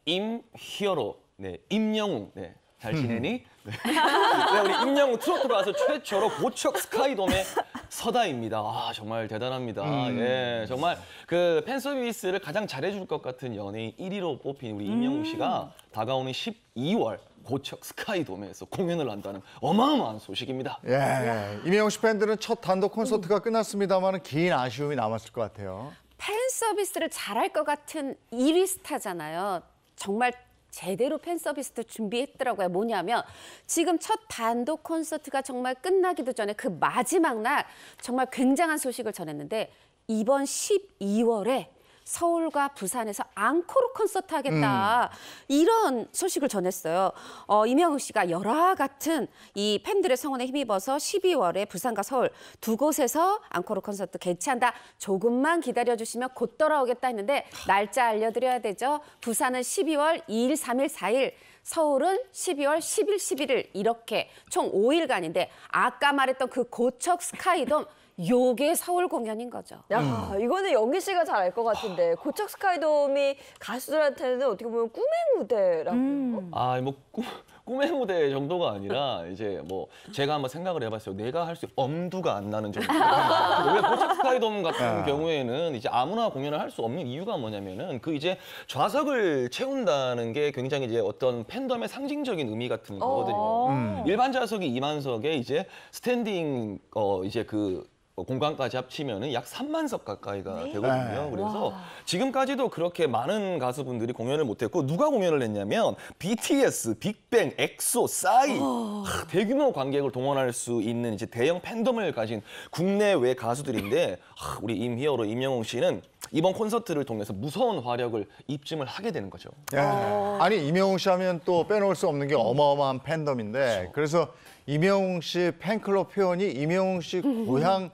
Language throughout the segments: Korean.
임히어로, 네, 임영웅, 네, 잘 지내니? 네. 네, 우리 임영웅 트로트 가수 최초로 고척 스카이돔에 서다입니다. 아, 정말 대단합니다. 예, 정말 그 팬 서비스를 가장 잘해줄 것 같은 연예인 1위로 뽑힌 우리 임영웅 씨가 다가오는 12월 고척 스카이돔에서 공연을 한다는 어마어마한 소식입니다. 예, 임영웅 씨 팬들은 첫 단독 콘서트가 끝났습니다만 긴 아쉬움이 남았을 것 같아요. 팬 서비스를 잘할 것 같은 1위 스타잖아요. 정말 제대로 팬 서비스도 준비했더라고요. 뭐냐면 지금 첫 단독 콘서트가 정말 끝나기도 전에 그 마지막 날 정말 굉장한 소식을 전했는데 이번 12월에 서울과 부산에서 앙코르 콘서트 하겠다. 이런 소식을 전했어요. 임영웅 씨가 열화 같은 이 팬들의 성원에 힘입어서 12월에 부산과 서울 두 곳에서 앙코르 콘서트 개최한다. 조금만 기다려주시면 곧 돌아오겠다 했는데 날짜 알려드려야 되죠. 부산은 12월 2일, 3일, 4일. 서울은 12월 10일, 11일 이렇게 총 5일간인데 아까 말했던 그 고척 스카이돔 요게 서울 공연인 거죠. 야, 이거는 영기 씨가 잘 알 것 같은데 고척 스카이돔이 가수들한테는 어떻게 보면 꿈의 무대라고. 아, 뭐 꿈의 무대 정도가 아니라 이제 뭐 제가 한번 생각을 해봤어요. 내가 할 수 엄두가 안 나는 정도. 왜 고척 스카이돔 같은 경우에는 이제 아무나 공연을 할 수 없는 이유가 뭐냐면은 그 이제 좌석을 채운다는 게 굉장히 이제 어떤 팬덤의 상징적인 의미 같은 거거든요. 일반 좌석이 2만석에 이제 스탠딩 이제 그 공간까지 합치면은 약 3만석 가까이가 되거든요. 그래서 지금까지도 그렇게 많은 가수분들이 공연을 못했고 누가 공연을 했냐면 BTS, 빅뱅, 엑소, 싸이 대규모 관객을 동원할 수 있는 이제 대형 팬덤을 가진 국내외 가수들인데 우리 임히어로 임영웅 씨는 이번 콘서트를 통해서 무서운 화력을 입증을 하게 되는 거죠. 예. 아니 임영웅 씨 하면 또 빼놓을 수 없는 게 어마어마한 팬덤인데 그래서 임영웅 씨 팬클럽 회원이 임영웅 씨 고향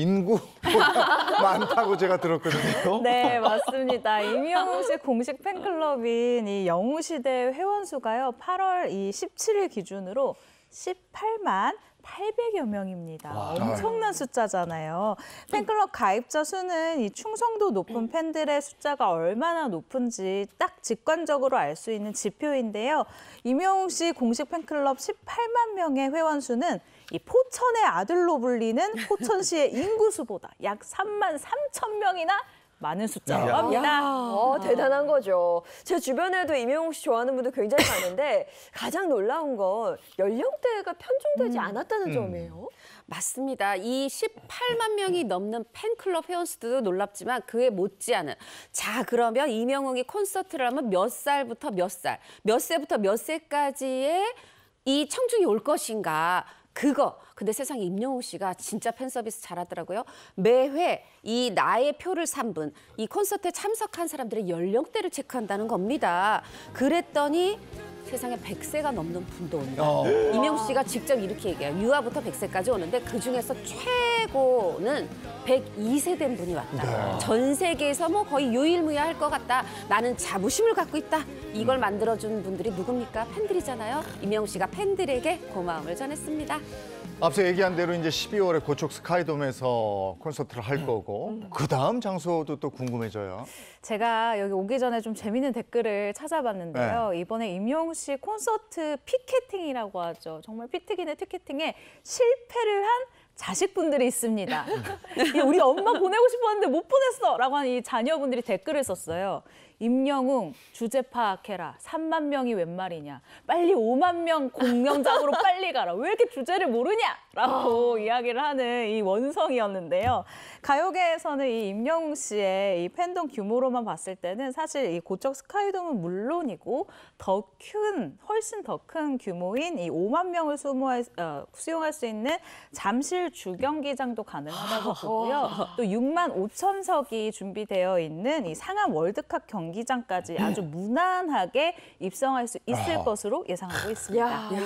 인구보다 많다고 제가 들었거든요. 네, 맞습니다. 임영웅 씨 공식 팬클럽인 이 영웅시대 회원 수가요. 8월 17일 기준으로 18만 800여 명입니다. 엄청난 숫자잖아요. 팬클럽 가입자 수는 이 충성도 높은 팬들의 숫자가 얼마나 높은지 딱 직관적으로 알 수 있는 지표인데요. 임영웅 씨 공식 팬클럽 18만 명의 회원 수는 이 포천의 아들로 불리는 포천시의 인구수보다 약 3만 3천 명이나 많은 숫자라고 합니다. 대단한 거죠. 제 주변에도 임영웅 씨 좋아하는 분들 굉장히 많은데 가장 놀라운 건 연령대가 편중되지 않았다는 점이에요. 맞습니다. 이 18만 명이 넘는 팬클럽 회원 수도 놀랍지만 그에 못지않은. 자, 그러면 임영웅이 콘서트를 하면 몇 살부터 몇 살, 몇 세부터 몇 세까지의 이 청중이 올 것인가. 근데 세상에 임영웅 씨가 진짜 팬 서비스 잘하더라고요. 매회 이 나의 표를 산 분, 이 콘서트에 참석한 사람들의 연령대를 체크한다는 겁니다. 그랬더니 세상에 100세가 넘는 분도 온다. 임영웅 씨가 직접 이렇게 얘기해요. 유아부터 100세까지 오는데 그중에서 최고는 102세 된 분이 왔다. 전 세계에서 뭐 거의 유일무이할 것 같다. 나는 자부심을 갖고 있다. 이걸 만들어준 분들이 누굽니까? 팬들이잖아요. 임영웅 씨가 팬들에게 고마움을 전했습니다. 앞서 얘기한 대로 이제 12월에 고척 스카이돔에서 콘서트를 할 거고 그 다음 장소도 또 궁금해져요. 제가 여기 오기 전에 좀 재밌는 댓글을 찾아봤는데요. 이번에 임영웅 씨 콘서트 피켓팅이라고 하죠. 정말 피트기네 티켓팅에 실패를 한 자식분들이 있습니다. 우리 엄마 보내고 싶었는데 못 보냈어! 라고 하는 이 자녀분들이 댓글을 썼어요. 임영웅 주제 파악해라. 3만 명이 웬 말이냐. 빨리 5만 명 공연장으로 빨리 가라. 왜 이렇게 주제를 모르냐? 라고 이야기를 하는 이 원성이었는데요. 가요계에서는 이 임영웅 씨의 이 팬덤 규모로만 봤을 때는 사실 이 고척 스카이돔은 물론이고 훨씬 더 큰 규모인 이 5만 명을 수용할 수 있는 잠실 주경기장도 가능하다고 보고요. 또 6만 5천석이 준비되어 있는 이 상암 월드컵 경기장까지 아주 무난하게 입성할 수 있을 것으로 예상하고 있습니다.